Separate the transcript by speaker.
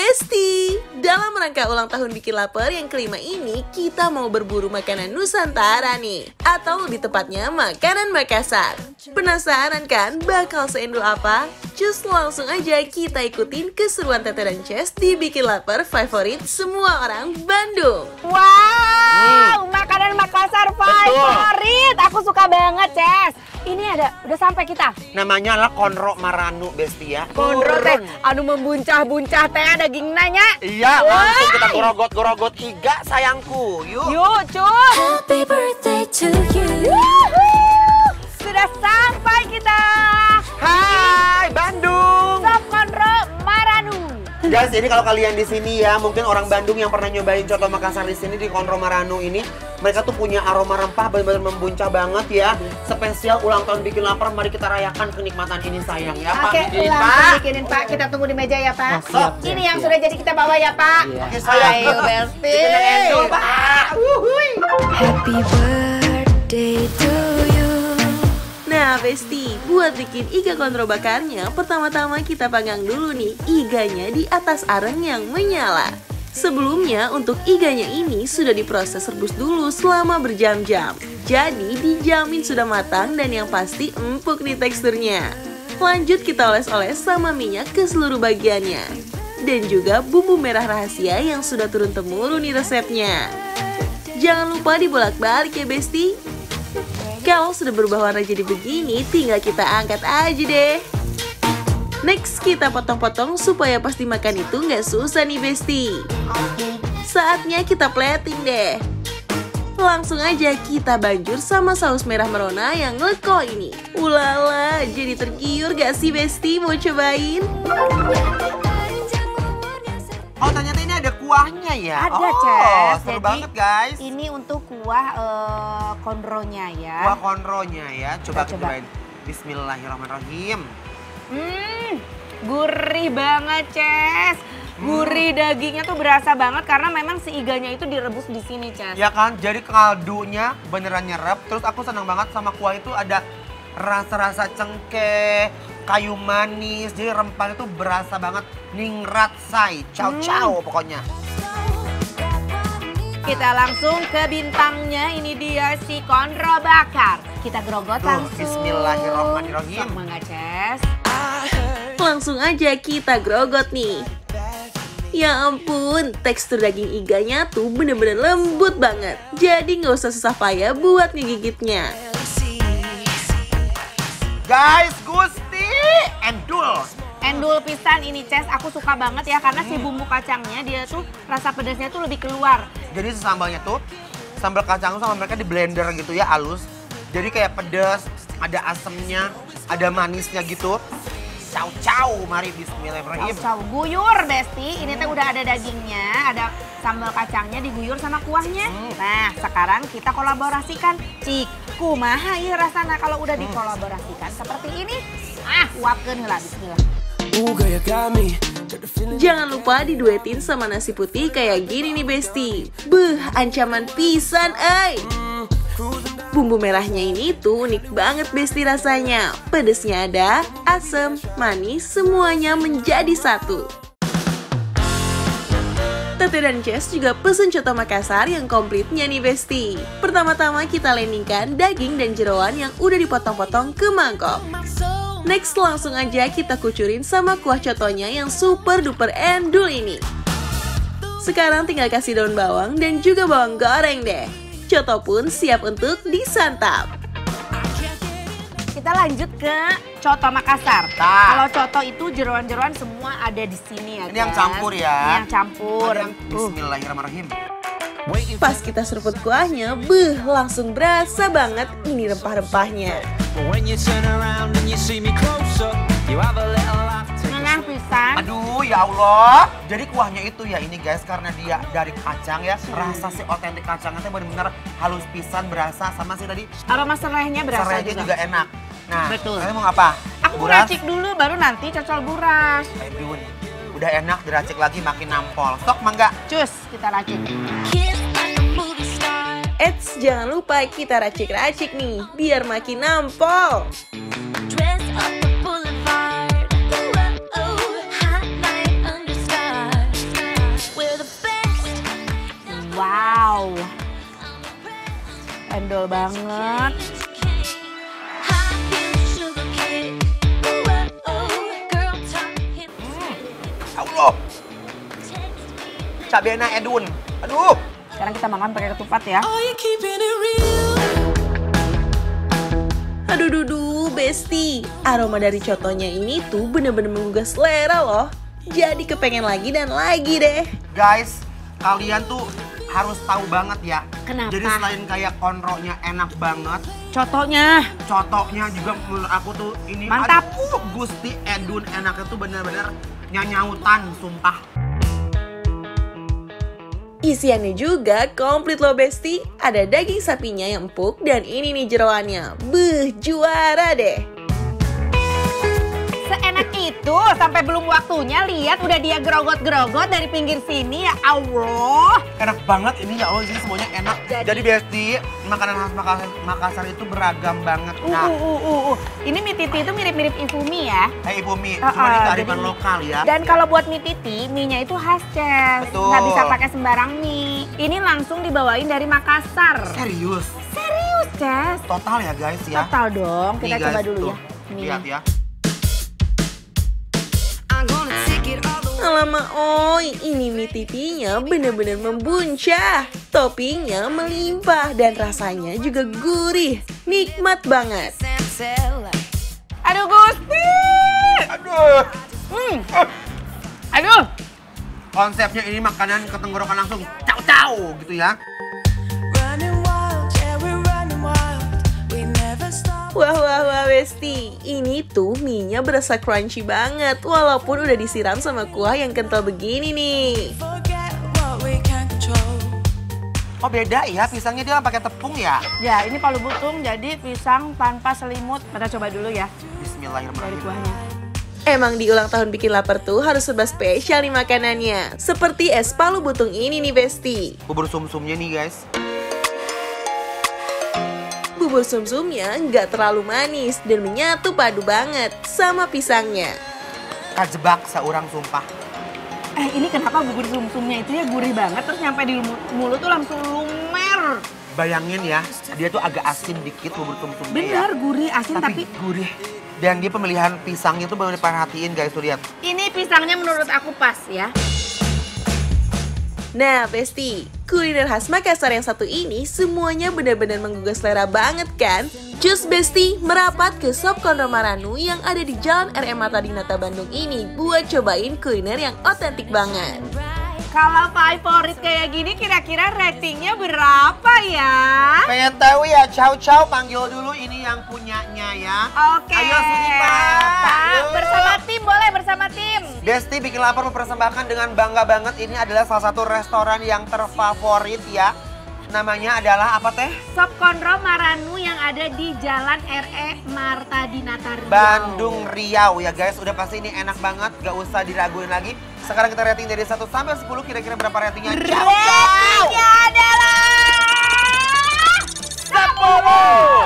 Speaker 1: Besti. Dalam rangka ulang tahun Bikin Lapar yang kelima ini, kita mau berburu makanan Nusantara nih. Atau lebih tepatnya makanan Makassar. Penasaran kan bakal seendul apa? Cus langsung aja kita ikutin keseruan Tete dan Ces di Bikin Lapar favorit semua orang Bandung.
Speaker 2: Wow, makanan Makassar favorit. Aku suka banget, Ces. Ini udah sampai kita.
Speaker 3: Namanya lah konro maranu, Besti ya.
Speaker 2: Konro teh, anu membuncah-buncah teh daging nanya.
Speaker 3: Iya, langsung kita gorogot-gorogot iga sayangku. Yuk.
Speaker 2: Yuk, cuy.
Speaker 4: Happy birthday to you.
Speaker 2: Sudah sampai kita.
Speaker 3: Hai, Bandung.
Speaker 2: Sop Konro Maranu.
Speaker 3: Guys, ini kalau kalian di sini ya, mungkin orang Bandung yang pernah nyobain coto Makassar di sini di Konro Maranu ini, mereka tuh punya aroma rempah benar-benar membuncah banget ya. Spesial ulang tahun Bikin Lapar, mari kita rayakan kenikmatan ini sayang ya, Pak.
Speaker 2: Oke,
Speaker 3: Bikinin,
Speaker 2: langsung
Speaker 3: Pak.
Speaker 2: bikinin Pak. Kita tunggu di meja ya Pak.
Speaker 3: Siap,
Speaker 2: Ini yang sudah jadi kita bawa ya Pak.
Speaker 3: Oke, sayang.
Speaker 2: Ayo Besti.
Speaker 3: Bikin yang endul, Pak.
Speaker 4: Happy birthday to you.
Speaker 1: Nah Besti, buat bikin iga kontrol bakarnya, pertama-tama kita panggang dulu nih iganya di atas areng yang menyala. Sebelumnya untuk iganya ini sudah diproses rebus dulu selama berjam-jam. Jadi dijamin sudah matang dan yang pasti empuk nih teksturnya. Lanjut kita oles-oles sama minyak ke seluruh bagiannya. Dan juga bumbu merah rahasia yang sudah turun-temurun nih resepnya. Jangan lupa dibolak-balik ya Besti. Kalau sudah berubah warna jadi begini, tinggal kita angkat aja deh. Next, kita potong-potong supaya pas dimakan itu nggak susah nih Besti. Saatnya kita plating deh. Langsung aja kita banjur sama saus merah merona yang leko ini. Ulala, jadi tergiur gak sih Besti mau cobain?
Speaker 3: Oh, ternyata ini ada kuahnya ya?
Speaker 2: Ada,
Speaker 3: oh,
Speaker 2: Ces.
Speaker 3: seru
Speaker 2: Jadi,
Speaker 3: banget guys.
Speaker 2: Ini untuk kuah konronya ya.
Speaker 3: Kuah konronya ya, coba kita
Speaker 2: Kita coba.
Speaker 3: cobain. Bismillahirrahmanirrahim.
Speaker 2: Gurih banget, Ces. Gurih dagingnya tuh berasa banget karena memang si iganya itu direbus di sini, Ces.
Speaker 3: Ya kan, jadi kaldunya beneran nyerap. Terus aku senang banget sama kuah itu ada rasa-rasa cengkeh, kayu manis. Jadi rempahnya tuh berasa banget. Ningrat say, ciao pokoknya.
Speaker 2: Kita langsung ke bintangnya, ini dia si konro bakar. Kita gerogot langsung.
Speaker 3: Bismillahirrahmanirrahim.
Speaker 2: Sama nggak, Ces?
Speaker 1: Langsung aja kita grogot nih. Ya ampun, tekstur daging iganya tuh bener-bener lembut banget. Jadi nggak usah susah payah buat ngegigitnya.
Speaker 3: Guys, Gusti, endul.
Speaker 2: Endul pisan ini, Ces. Aku suka banget ya karena si bumbu kacangnya dia tuh rasa pedasnya tuh lebih keluar.
Speaker 3: Jadi sambalnya tuh, sambal kacang tuh sama mereka di blender gitu ya, halus. Jadi kayak pedas, ada asemnya, ada manisnya gitu. Ciao, mari bismillahirrahmanirrahim.
Speaker 2: Ciao, guyur Besti. Ini teh udah ada dagingnya, ada sambal kacangnya diguyur sama kuahnya. Nah, sekarang kita kolaborasikan. Cik, kumaha ieu rasana kalau udah dikolaborasikan seperti ini. Uapkeun heula bismillah.
Speaker 1: Jangan lupa diduetin sama nasi putih kayak gini nih Besti. Beuh, ancaman pisan ay. Bumbu merahnya ini tuh unik banget Besti rasanya. Pedesnya ada, asam, manis, semuanya menjadi satu. Tete dan Ces juga pesen coto Makassar yang komplitnya nih Besti. Pertama-tama kita landingkan daging dan jeroan yang udah dipotong-potong ke mangkok. Next langsung aja kita kucurin sama kuah cotonya yang super duper endul ini. Sekarang tinggal kasih daun bawang dan juga bawang goreng deh. Coto pun siap untuk disantap.
Speaker 2: Kita lanjut ke coto Makassar.
Speaker 3: Nah.
Speaker 2: Kalau coto itu jeroan-jeroan semua ada di sini ya.
Speaker 3: Ini yang
Speaker 2: Ces.
Speaker 3: campur ya.
Speaker 2: Ini yang campur.
Speaker 3: Bismillahirrahmanirrahim.
Speaker 1: Pas kita seruput kuahnya, langsung berasa banget ini rempah-rempahnya.
Speaker 2: Ngengah pisan.
Speaker 3: Aduh ya Allah. Jadi kuahnya itu ya ini guys, karena dia dari kacang ya, rasa si otentik kacangnya tuh benar-benar halus pisan, berasa sama si tadi
Speaker 2: Aroma serainya berasa
Speaker 3: serainya juga enak. Nah,
Speaker 2: Betul.
Speaker 3: kalian mau apa?
Speaker 2: Aku mau racik dulu, baru nanti cocol buras.
Speaker 3: Ayo Bun. Udah enak, diracik lagi makin nampol. Sok mangga.
Speaker 2: Cus, kita racik.
Speaker 1: Eits, jangan lupa kita racik-racik nih, biar makin nampol.
Speaker 4: Dress up the boulevard. Ooh, oh, hot night under stars.
Speaker 2: tebel banget.
Speaker 3: Allah. Cabena Edun. Aduh.
Speaker 2: Sekarang kita makan pakai ketupat ya.
Speaker 1: Aduh dudu, Besti. Aroma dari cotonya ini tuh bener-bener menggugah selera loh. Jadi kepengen lagi dan lagi deh.
Speaker 3: Guys, kalian tuh harus tahu banget ya.
Speaker 2: Kenapa?
Speaker 3: Jadi selain kayak konronya enak banget,
Speaker 2: Cotonya.
Speaker 3: cotoknya juga menurut aku tuh ini
Speaker 2: Mantap.
Speaker 3: aduh, Gusti Edun enaknya tuh bener-bener nyanyautan, sumpah.
Speaker 1: Isiannya juga komplit loh Besti. Ada daging sapinya yang empuk dan ini nih jeroannya. Beuh, juara deh.
Speaker 2: Seenak itu sampai belum waktunya lihat udah dia gerogot-gerogot dari pinggir sini ya Allah.
Speaker 3: Enak banget ini ya Allah, ini semuanya enak. Jadi Besti, makanan khas Makassar itu beragam banget. Nah,
Speaker 2: Ini mie titi itu mirip-mirip Ifumi ya.
Speaker 3: Ibu mie, cuma ini kearifan
Speaker 2: jadi-
Speaker 3: lokal ya.
Speaker 2: Dan kalau buat mie titi, mie-nya itu khas Ces.
Speaker 3: Betul.
Speaker 2: Nggak bisa pakai sembarang mie. Ini langsung dibawain dari Makassar.
Speaker 3: Serius,
Speaker 2: Serius Ces.
Speaker 3: total ya guys ya.
Speaker 2: Total dong, kita
Speaker 3: Nih,
Speaker 2: coba
Speaker 3: guys,
Speaker 2: dulu
Speaker 3: tuh.
Speaker 2: ya. Mie.
Speaker 3: Lihat ya.
Speaker 1: Alamak, oi, ini mie titinya bener-bener membuncah. Toppingnya melimpah dan rasanya juga gurih. Nikmat banget.
Speaker 2: Aduh Gusti.
Speaker 3: Aduh.
Speaker 2: Aduh.
Speaker 3: Konsepnya ini makanan ke tenggorokan langsung caw-caw gitu ya.
Speaker 1: Wah, wah, wah, Besti. Ini tuh mie-nya berasa crunchy banget. Walaupun udah disiram sama kuah yang kental begini nih.
Speaker 3: Oh beda ya, pisangnya dia pakai tepung ya.
Speaker 2: Ya, ini palu butung jadi pisang tanpa selimut. Kita coba dulu ya dari
Speaker 3: Bismillahirrahmanirrahim.
Speaker 2: kuahnya.
Speaker 1: Emang di ulang tahun bikin lapar tuh harus serba spesial nih makanannya. Seperti es palu butung ini nih, Besti.
Speaker 3: Bubur sum-sumnya nih guys.
Speaker 1: Bubur sum-sumnya nggak terlalu manis dan menyatu padu banget sama pisangnya.
Speaker 3: Kajebak seorang sumpah.
Speaker 2: Ini kenapa bubur sum-sumnya itu ya gurih banget terus nyampe di mulut tuh langsung lumer.
Speaker 3: Bayangin ya, dia tuh agak asin dikit bubur sum-sumnya ya.
Speaker 2: Bener, gurih, asin tapi
Speaker 3: gurih. Dan dia pemilihan pisangnya tuh bener perhatiin guys, tuh lihat.
Speaker 2: ini pisangnya menurut aku pas ya.
Speaker 1: Nah, Besti, kuliner khas Makassar yang satu ini semuanya benar-benar menggugah selera banget kan? Cus Besti merapat ke Sop Konro Maranu yang ada di Jalan RM Marta Dinata Bandung ini buat cobain kuliner yang otentik banget.
Speaker 2: Kalau favorit kayak gini kira-kira ratingnya berapa ya?
Speaker 3: Pengen tahu ya, Chow panggil dulu ini yang punyanya ya.
Speaker 2: Oke.
Speaker 3: Ayo sini Pak. Yuk.
Speaker 2: Bersama tim boleh bersama tim.
Speaker 3: Besti Bikin Lapar mempersembahkan dengan bangga banget, ini adalah salah satu restoran yang terfavorit ya. Namanya adalah apa teh?
Speaker 2: Sop Konro Maranu yang ada di Jalan RE Marta Dinata Riau.
Speaker 3: Bandung Riau ya guys. Udah pasti ini enak banget, gak usah diraguin lagi. Sekarang kita rating dari 1 sampai 10, kira-kira berapa ratingnya?
Speaker 2: Ratingnya adalah
Speaker 3: 10!